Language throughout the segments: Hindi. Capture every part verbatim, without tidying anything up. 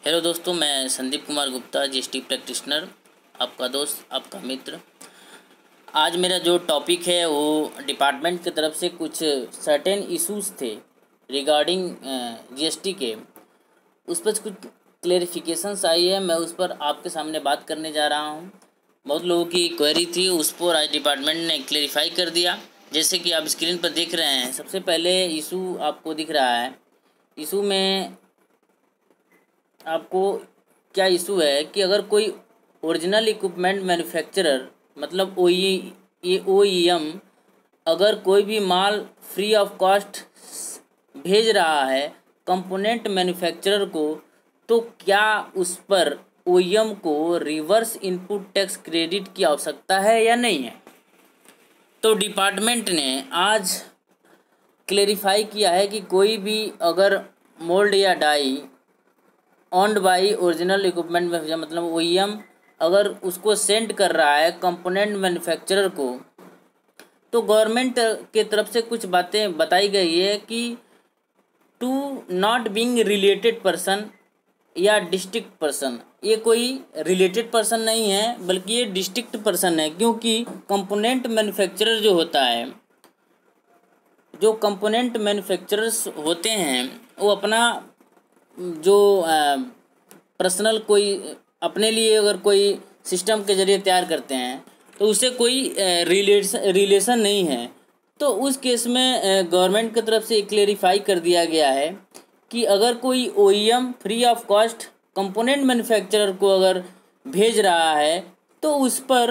हेलो दोस्तों, मैं संदीप कुमार गुप्ता, जीएसटी प्रैक्टिशनर, आपका दोस्त, आपका मित्र। आज मेरा जो टॉपिक है वो डिपार्टमेंट की तरफ से कुछ सर्टेन इश्यूज़ थे रिगार्डिंग जीएसटी के, उस पर कुछ क्लेरिफिकेशंस आई है। मैं उस पर आपके सामने बात करने जा रहा हूँ। बहुत लोगों की क्वेरी थी, उस पर आज डिपार्टमेंट ने क्लेरिफाई कर दिया। जैसे कि आप स्क्रीन पर देख रहे हैं, सबसे पहले इशू आपको दिख रहा है। इशू में आपको क्या इशू है कि अगर कोई ओरिजिनल इक्विपमेंट मैन्युफैक्चरर मतलब ओ ई ओ ई एम अगर कोई भी माल फ्री ऑफ कॉस्ट भेज रहा है कंपोनेंट मैन्युफैक्चरर को, तो क्या उस पर ओ ई एम को रिवर्स इनपुट टैक्स क्रेडिट की आवश्यकता है या नहीं है। तो डिपार्टमेंट ने आज क्लेरिफाई किया है कि कोई भी अगर मोल्ड या die owned by original equipment में मतलब ओ ई एम अगर उसको सेंड कर रहा है कंपोनेंट मैन्युफैक्चरर को, तो गवर्नमेंट के तरफ से कुछ बातें बताई गई है कि to not being related person या डिस्ट्रिक्ट पर्सन। ये कोई रिलेटेड पर्सन नहीं है बल्कि ये डिस्ट्रिक्ट पर्सन है, क्योंकि कंपोनेंट मैन्युफैक्चरर जो होता है जो कंपोनेंट मैन्युफैक्चरर्स होते हैं वो अपना जो पर्सनल कोई अपने लिए अगर कोई सिस्टम के ज़रिए तैयार करते हैं तो उससे कोई रिलेशन रिलेशन नहीं है। तो उस केस में गवर्नमेंट की तरफ से क्लेरिफाई कर दिया गया है कि अगर कोई O E M free of cost component manufacturer को अगर भेज रहा है तो उस पर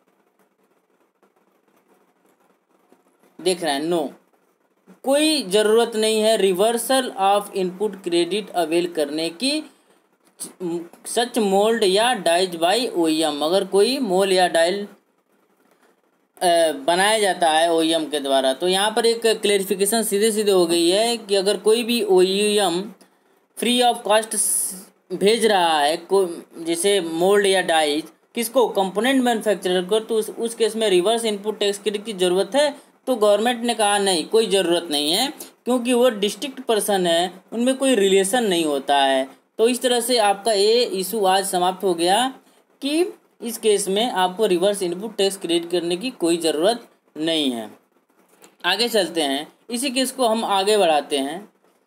देख रहे हैं नो कोई ज़रूरत नहीं है reversal of input credit avail करने की सच मोल्ड या dies by O E M. अगर कोई मोल या डाइल बनाया जाता है ओ ई एम के द्वारा, तो यहाँ पर एक क्लेरिफिकेशन सीधे सीधे हो गई है कि अगर कोई भी O E M free of cost भेज रहा है को जैसे मोल्ड या डाइज किसको कंपोनेंट मैन्युफैक्चरर को, तो उस, उस केस में रिवर्स इनपुट टैक्स क्रेडिट की ज़रूरत है। तो गवर्नमेंट ने कहा नहीं, कोई ज़रूरत नहीं है, क्योंकि वो डिस्ट्रिक्ट पर्सन है, उनमें कोई रिलेशन नहीं होता है। तो इस तरह से आपका ये इशू आज समाप्त हो गया कि इस केस में आपको रिवर्स इनपुट टैक्स क्रेडिट करने की कोई ज़रूरत नहीं है। आगे चलते हैं, इसी केस को हम आगे बढ़ाते हैं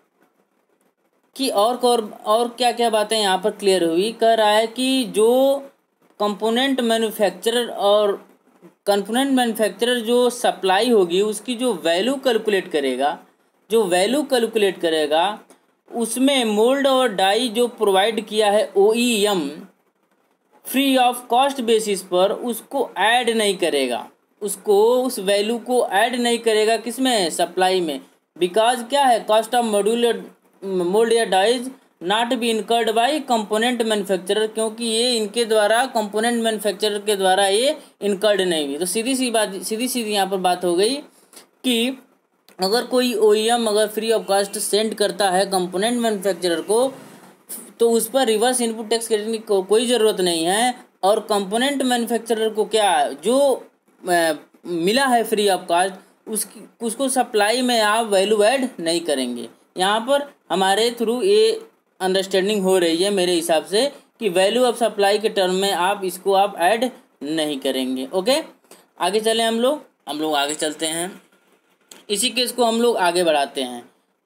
कि और और और क्या क्या बातें यहाँ पर क्लियर हुई। कह रहा है कि जो कंपोनेंट मैन्युफैक्चरर और कंपोनेंट मैन्युफैक्चरर जो सप्लाई होगी उसकी जो वैल्यू कैलकुलेट करेगा जो वैल्यू कैलकुलेट करेगा उसमें मोल्ड और डाई जो प्रोवाइड किया है O E M free of cost basis पर उसको ऐड नहीं करेगा, उसको उस वैल्यू को ऐड नहीं करेगा किसमें, सप्लाई में। बिकॉज क्या है, कॉस्ट ऑफ मॉड्यूल मोल्ड या dies not be incurred by component manufacturer, क्योंकि ये इनके द्वारा कंपोनेंट मैन्युफैक्चरर के द्वारा ये इनकर्ड नहीं हुई। तो सीधी सी बात सीधी सीधी यहाँ पर बात हो गई कि अगर कोई ओ ई एम अगर फ्री ऑफ कॉस्ट सेंड करता है कंपोनेंट मैन्युफैक्चरर को, तो उस पर रिवर्स इनपुट टैक्स क्रेडिट की को, कोई ज़रूरत नहीं है। और कंपोनेंट मैन्युफैक्चरर को क्या जो आ, मिला है फ्री ऑफ कॉस्ट उसकी उसको सप्लाई में आप वैल्यू ऐड नहीं करेंगे। यहाँ पर हमारे थ्रू ये अंडरस्टैंडिंग हो रही है मेरे हिसाब से कि वैल्यू ऑफ सप्लाई के टर्म में आप इसको आप ऐड नहीं करेंगे। ओके, आगे चलें हम लोग हम लोग आगे चलते हैं, इसी केस को हम लोग आगे बढ़ाते हैं।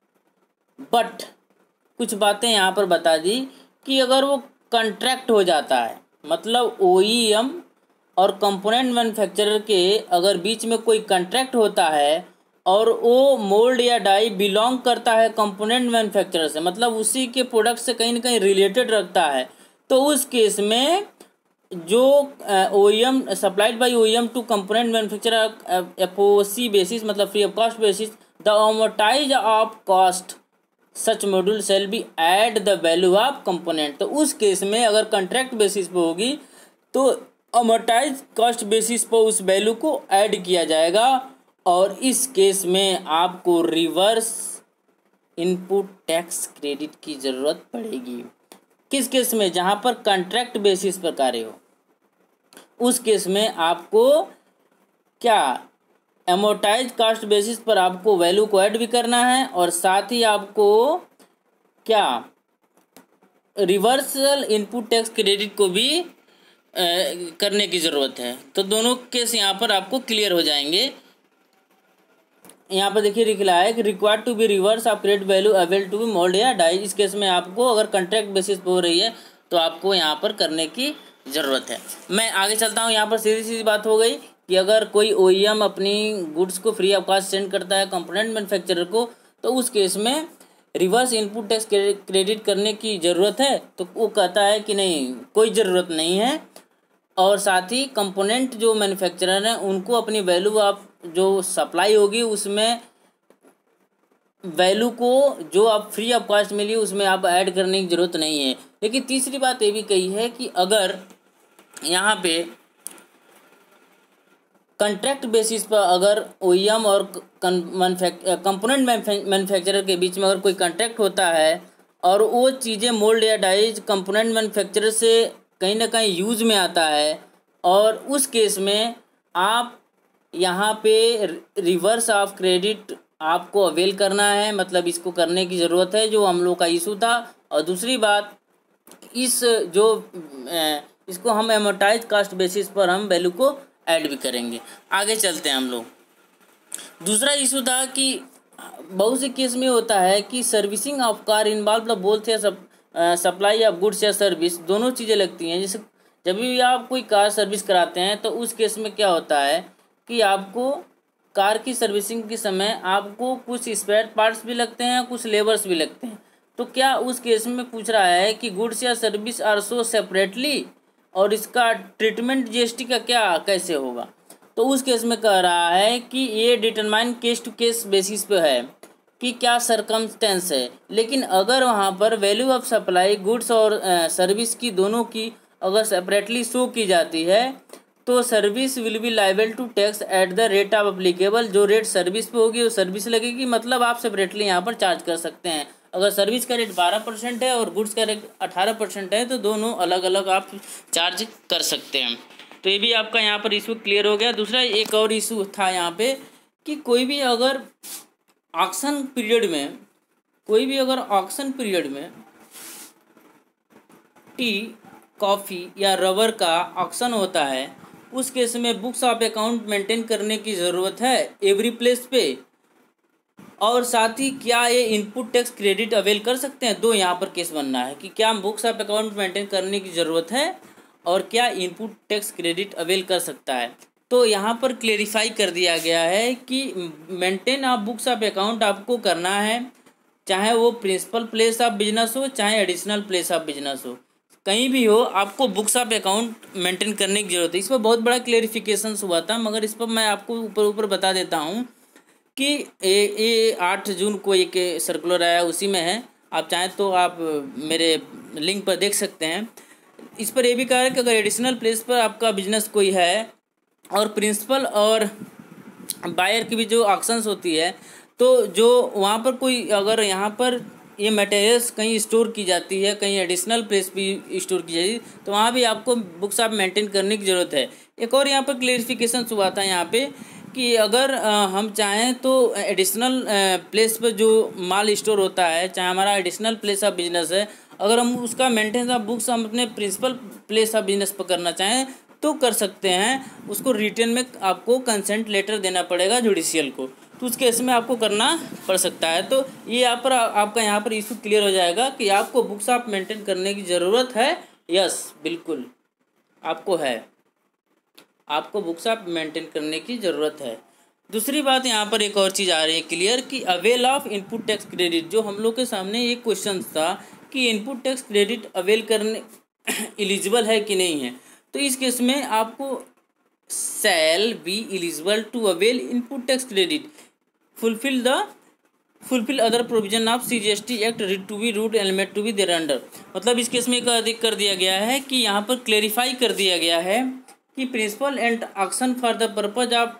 बट कुछ बातें यहाँ पर बता दी कि अगर वो कॉन्ट्रैक्ट हो जाता है, मतलब ओ ई एम और कंपोनेंट मैन्युफैक्चरर के अगर बीच में कोई कॉन्ट्रैक्ट होता है और वो मोल्ड या डाई बिलोंग करता है कंपोनेंट मैन्युफैक्चरर से, मतलब उसी के प्रोडक्ट से कहीं ना कहीं रिलेटेड रखता है, तो उस केस में जो O E M supplied by O E M to component manufacturer F O C basis मतलब free of cost basis the amortise of cost such module shall be add the value of component. तो उस केस में अगर कॉन्ट्रैक्ट बेसिस पे होगी तो अमोर्टाइज कॉस्ट बेसिस पर उस वैल्यू को ऐड किया जाएगा, और इस केस में आपको रिवर्स इनपुट टैक्स क्रेडिट की ज़रूरत पड़ेगी। किस केस में, जहाँ पर कॉन्ट्रैक्ट बेसिस पर कार्य हो, उस केस में आपको क्या एमोटाइज कॉस्ट बेसिस पर आपको वैल्यू को ऐड भी करना है और साथ ही आपको क्या रिवर्सल इनपुट टैक्स क्रेडिट को भी आ, करने की ज़रूरत है। तो दोनों केस यहाँ पर आपको क्लियर हो जाएंगे। यहाँ पर देखिए लिखा है कि required to be reverse of credit value avail to be mould या डाई। इस केस में आपको अगर कॉन्ट्रैक्ट बेसिस पे हो रही है तो आपको यहाँ पर करने की ज़रूरत है। मैं आगे चलता हूँ। यहाँ पर सीधी सीधी बात हो गई कि अगर कोई ओईएम अपनी गुड्स को फ्री ऑफ कॉस्ट सेंड करता है कंपोनेंट मैन्युफैक्चरर को, तो उस केस में रिवर्स इनपुट टैक्स क्रेडिट करने की ज़रूरत है। तो वो कहता है कि नहीं, कोई ज़रूरत नहीं है। और साथ ही कंपोनेंट जो मैन्युफैक्चरर हैं उनको अपनी वैल्यू आप जो सप्लाई होगी उसमें वैल्यू को जो आप फ्री ऑफ कॉस्ट मिली उसमें आप ऐड करने की ज़रूरत नहीं है। लेकिन तीसरी बात ये भी कही है कि अगर यहाँ पे कॉन्ट्रैक्ट बेसिस पर अगर ओईएम और कंपोनेंट मैन्युफैक्चरर के बीच में अगर कोई कॉन्ट्रैक्ट होता है और वो चीज़ें मोल्ड या डाइज कंपोनेंट मैन्युफैक्चरर से कहीं ना कहीं यूज में आता है, और उस केस में आप यहाँ पे रिवर्स ऑफ क्रेडिट आपको अवेल करना है, मतलब इसको करने की ज़रूरत है, जो हम लोग का इशू था। और दूसरी बात, इस जो इसको हम एमोटाइज कास्ट बेसिस पर हम वैल्यू को ऐड भी करेंगे। आगे चलते हैं हम लोग। दूसरा इशू था कि बहुत से केस में होता है कि सर्विसिंग ऑफ कार इन्वॉल्व, मतलब बोलते हैं सब सप्लाई ऑफ गुड्स या सर्विस दोनों चीज़ें लगती हैं। जैसे जब भी आप कोई कार सर्विस कराते हैं तो उस केस में क्या होता है कि आपको कार की सर्विसिंग के समय आपको कुछ स्पेयर पार्ट्स भी लगते हैं, कुछ लेबर्स भी लगते हैं। तो क्या उस केस में पूछ रहा है कि गुड्स या सर्विस आर सो सेपरेटली, और इसका ट्रीटमेंट जीएसटी का क्या कैसे होगा। तो उस केस में कह रहा है कि ये determine case to case basis पे है कि क्या सरकमस्टेंस है। लेकिन अगर वहाँ पर वैल्यू ऑफ सप्लाई गुड्स और सर्विस की दोनों की अगर सेपरेटली शो की जाती है तो service will be liable to tax at the rate of applicable. जो रेट सर्विस पे होगी वो सर्विस लगेगी, मतलब आप सेपरेटली यहाँ पर चार्ज कर सकते हैं। अगर सर्विस का रेट बारह परसेंट है और गुड्स का रेट अठारह परसेंट है तो दोनों अलग अलग आप चार्ज कर सकते हैं। तो ये भी आपका यहाँ पर इशू क्लियर हो गया। दूसरा एक और इशू था यहाँ पे कि कोई भी अगर ऑक्शन पीरियड में कोई भी अगर ऑक्शन पीरियड में टी, कॉफ़ी या रबर का ऑक्शन होता है, उस केस में बुक्स ऑफ अकाउंट मेंटेन करने की ज़रूरत है एवरी प्लेस पे। और साथ ही क्या ये इनपुट टैक्स क्रेडिट अवेल कर सकते हैं। दो यहाँ पर केस बनना है कि क्या बुक्स ऑफ अकाउंट मेंटेन करने की ज़रूरत है और क्या इनपुट टैक्स क्रेडिट अवेल कर सकता है। तो यहाँ पर क्लेरिफाई कर दिया गया है कि maintain of books of account आपको करना है, चाहे वो प्रिंसिपल प्लेस ऑफ बिजनेस हो चाहे एडिशनल प्लेस ऑफ बिजनेस हो, कहीं भी हो आपको बुक्स ऑफ अकाउंट मेंटेन करने की ज़रूरत है। इस पर बहुत बड़ा क्लेरिफिकेशन हुआ था, मगर इस पर मैं आपको ऊपर ऊपर बता देता हूँ कि ये ये आठ जून को एक सर्कुलर आया, उसी में है। आप चाहें तो आप मेरे लिंक पर देख सकते हैं। इस पर यह भी कहा है कि अगर एडिशनल प्लेस पर आपका बिजनेस कोई है और प्रिंसिपल और बायर की भी जो ऑक्शंस होती है, तो जो वहाँ पर कोई अगर यहाँ पर ये मटेरियल्स कहीं स्टोर की जाती है, कहीं एडिशनल प्लेस भी स्टोर की जाती है, तो वहाँ भी आपको बुक्स आप मेंटेन करने की ज़रूरत है। एक और यहाँ पर क्लेरिफिकेशन हुआ था यहाँ पे कि अगर आ, हम चाहें तो एडिशनल प्लेस पर जो माल स्टोर होता है, चाहे हमारा एडिशनल प्लेस ऑफ बिजनेस है, अगर हम उसका मेंटेनेंस ऑफ बुक्स हम अपने प्रिंसिपल प्लेस ऑफ बिजनेस पर करना चाहें तो कर सकते हैं। उसको रिटर्न में आपको कंसेंट लेटर देना पड़ेगा जुडिशियल को, तो उस केस में आपको करना पड़ सकता है। तो ये यहाँ पर आपका यहाँ पर इशू क्लियर हो जाएगा कि आपको बुक्स आप मेंटेन करने की ज़रूरत है। यस, बिल्कुल आपको है, आपको बुक्स आप मेंटेन करने की ज़रूरत है। दूसरी बात यहाँ पर एक और चीज़ आ रही है क्लियर कि avail of input tax credit. जो हम लोग के सामने एक क्वेश्चन था कि इनपुट टैक्स क्रेडिट अवेल करने एलिजिबल है कि नहीं है, तो इस केस में आपको shall be eligible to avail input tax credit fulfil the fulfil other provision of C G S T act to be root element to be there under. मतलब इस केस में एक अधिक कर दिया गया है कि यहाँ पर क्लेरिफाई कर दिया गया है कि principal and auction for the purpose of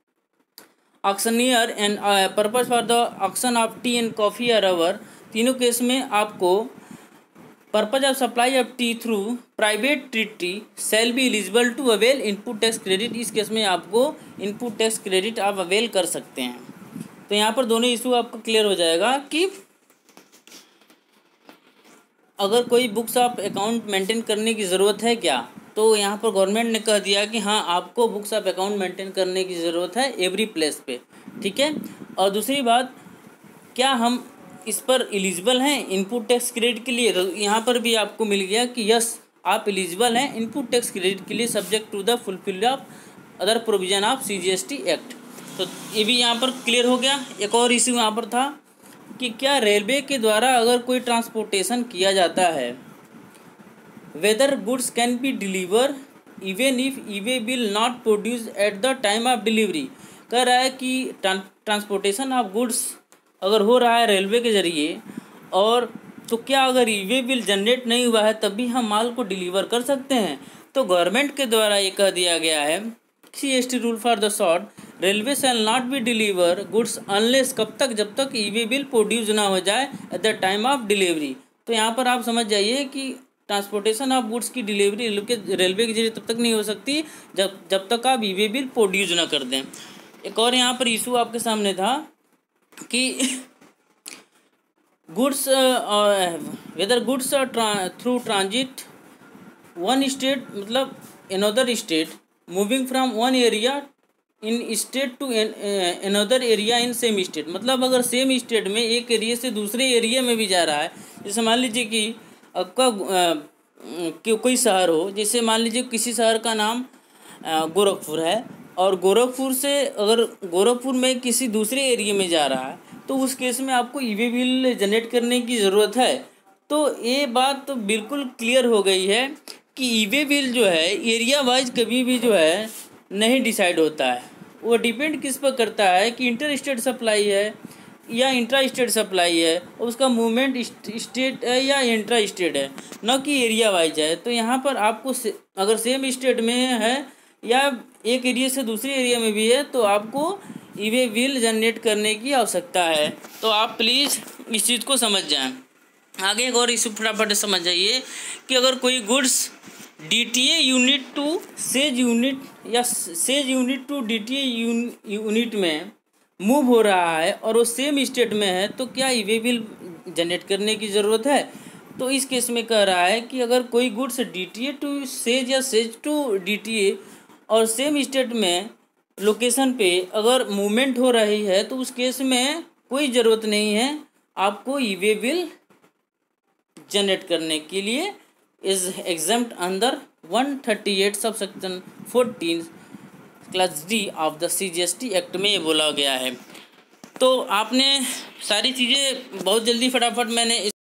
auctioneer and purpose for the auction of tea and coffee या रबर, तीनों केस में आपको purpose of supply of tea through private treaty shall be eligible to avail input tax credit. इस केस में आपको इनपुट टैक्स क्रेडिट आप अवेल कर सकते हैं। तो यहाँ पर दोनों इशू आपको क्लियर हो जाएगा कि अगर कोई बुक्स ऑफ अकाउंट मेंटेन करने की ज़रूरत है क्या, तो यहाँ पर गवर्नमेंट ने कह दिया कि हाँ आपको बुक्स ऑफ अकाउंट मेंटेन करने की ज़रूरत है एवरी प्लेस पे, ठीक है। और दूसरी बात, क्या हम इस पर एलिजिबल हैं इनपुट टैक्स क्रेडिट के लिए, तो यहाँ पर भी आपको मिल गया कि यस आप एलिजिबल हैं इनपुट टैक्स क्रेडिट के लिए subject to the fulfil of other provision of C G S T act. तो ये भी यहाँ पर क्लियर हो गया। एक और इशू यहाँ पर था कि क्या रेलवे के द्वारा अगर कोई ट्रांसपोर्टेशन किया जाता है, weather goods can be deliver even if he we will not produce at the time of delivery. कह रहा है कि ट्रांसपोर्टेशन ऑफ गुड्स अगर हो रहा है रेलवे के ज़रिए, और तो क्या अगर ई वे बिल जनरेट नहीं हुआ है तब भी हम माल को डिलीवर कर सकते हैं। तो गवर्नमेंट के द्वारा ये कह दिया गया है C S T rule for the short, railway shall not be deliver goods unless, कब तक, जब तक ई वे बिल प्रोड्यूस ना हो जाए at the time of delivery. तो यहाँ पर आप समझ जाइए कि ट्रांसपोर्टेशन ऑफ गुड्स की डिलीवरी रेलवे के जरिए तब तक नहीं हो सकती जब जब तक आप ई वे बिल प्रोड्यूस ना कर दें। एक और यहाँ पर इशू आपके सामने था कि goods weather goods through transit one state मतलब another state moving from one area in state to another area in same state, मतलब अगर सेम स्टेट में एक एरिया से दूसरे एरिया में भी जा रहा है, जैसे मान लीजिए कि आपका uh, कोई शहर हो, जैसे मान लीजिए किसी शहर का नाम uh, गोरखपुर है, और गोरखपुर से अगर गोरखपुर में किसी दूसरे एरिया में जा रहा है तो उस केस में आपको ई वे बिल जनरेट करने की ज़रूरत है। तो ये बात तो बिल्कुल क्लियर हो गई है कि ई वे बिल जो है एरिया वाइज कभी भी जो है नहीं डिसाइड होता है, वो डिपेंड किस पर करता है कि इंटर स्टेट सप्लाई है या इंट्रा स्टेट सप्लाई है, उसका मूवमेंट स्टेट है या इंट्रा स्टेट है, न कि एरिया वाइज है। तो यहाँ पर आपको से, अगर सेम स्टेट में है या एक एरिया से दूसरे एरिया में भी है तो आपको ई वे बिल जनरेट करने की आवश्यकता है। तो आप प्लीज़ इस चीज़ को समझ जाएं। आगे एक और इशू फटाफट समझ जाइए कि अगर कोई goods D T A unit to SEZ unit या SEZ unit to D T A unit में मूव हो रहा है और वो सेम स्टेट में है, तो क्या ई वे बिल जनरेट करने की ज़रूरत है। तो इस केस में कह रहा है कि अगर कोई goods D T A to SEZ या SEZ to D T A और सेम स्टेट में लोकेशन पे अगर मूवमेंट हो रही है तो उस केस में कोई ज़रूरत नहीं है आपको ई वे बिल जनरेट करने के लिए, is exempt under one thirty eight sub section fourteen class D of the C G S T act में ये बोला गया है। तो आपने सारी चीज़ें बहुत जल्दी फटाफट मैंने